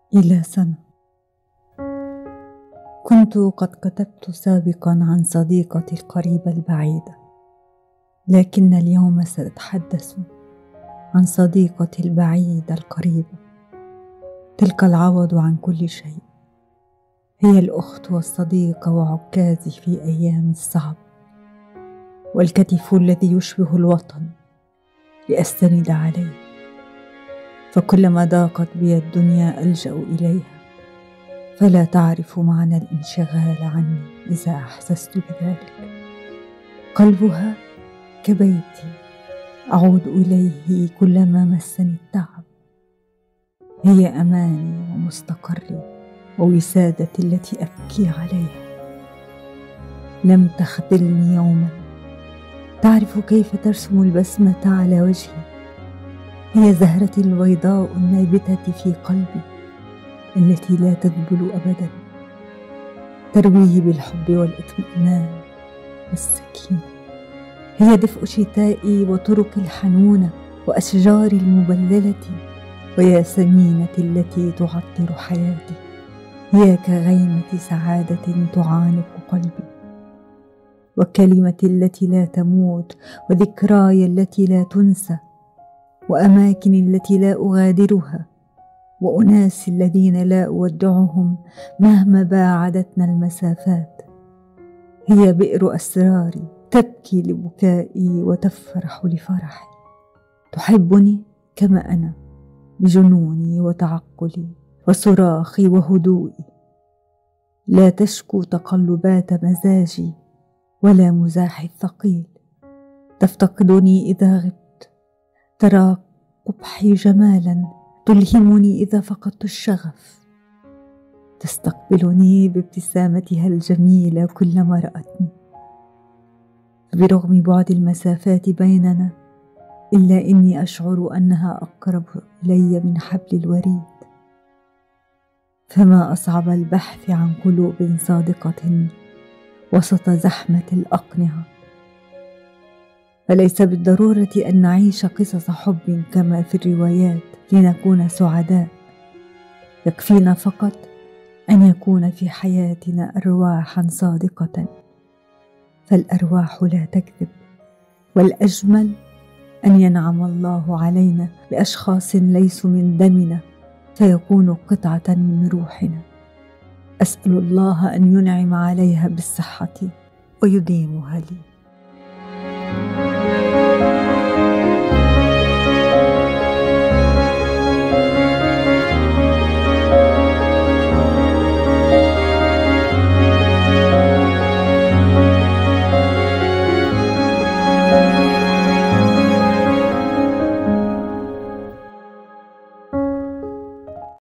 إلى سنة. كنت قد كتبت سابقا عن صديقتي القريبة البعيدة، لكن اليوم سأتحدث عن صديقتي البعيدة القريبة، تلك العوض عن كل شيء. هي الأخت والصديقة وعكازي في أيام الصعب، والكتف الذي يشبه الوطن لأستند عليه، فكلما ضاقت بي الدنيا ألجأ إليها، فلا تعرف معنى الانشغال عني إذا أحسست بذلك. قلبها كبيتي أعود إليه كلما مسني التعب. هي أماني ومستقري ووسادتي التي أبكي عليها. لم تخذلني يوما، تعرف كيف ترسم البسمة على وجهي. هي زهرتي البيضاء النابتة في قلبي التي لا تذبل أبدا، ترويه بالحب والإطمئنان والسكينة. هي دفء شتائي وطرقي الحنونة وأشجاري المبللة وياسمينتي التي تعطر حياتي. هي كغيمة سعادة تعانق قلبي، وكلمتي التي لا تموت، وذكراي التي لا تنسى، وأماكن التي لا أغادرها، وأناس الذين لا أودعهم مهما باعدتنا المسافات. هي بئر أسراري، تبكي لبكائي وتفرح لفرحي. تحبني كما أنا، بجنوني وتعقلي وصراخي وهدوئي. لا تشكو تقلبات مزاجي ولا مزاحي الثقيل. تفتقدني إذا غبت، ترى قبحي جمالا تلهمني إذا فقدت الشغف. تستقبلني بابتسامتها الجميلة كلما رأتني. برغم بعد المسافات بيننا، إلا إني أشعر أنها أقرب إلي من حبل الوريد. فما أصعب البحث عن قلوب صادقة وسط زحمة الأقنعة. فليس بالضرورة أن نعيش قصص حب كما في الروايات لنكون سعداء. يكفينا فقط أن يكون في حياتنا أرواحا صادقة، فالأرواح لا تكذب. والأجمل أن ينعم الله علينا بأشخاص ليسوا من دمنا، فيكونوا قطعة من روحنا. أسأل الله أن ينعم عليها بالصحة ويديمها لي.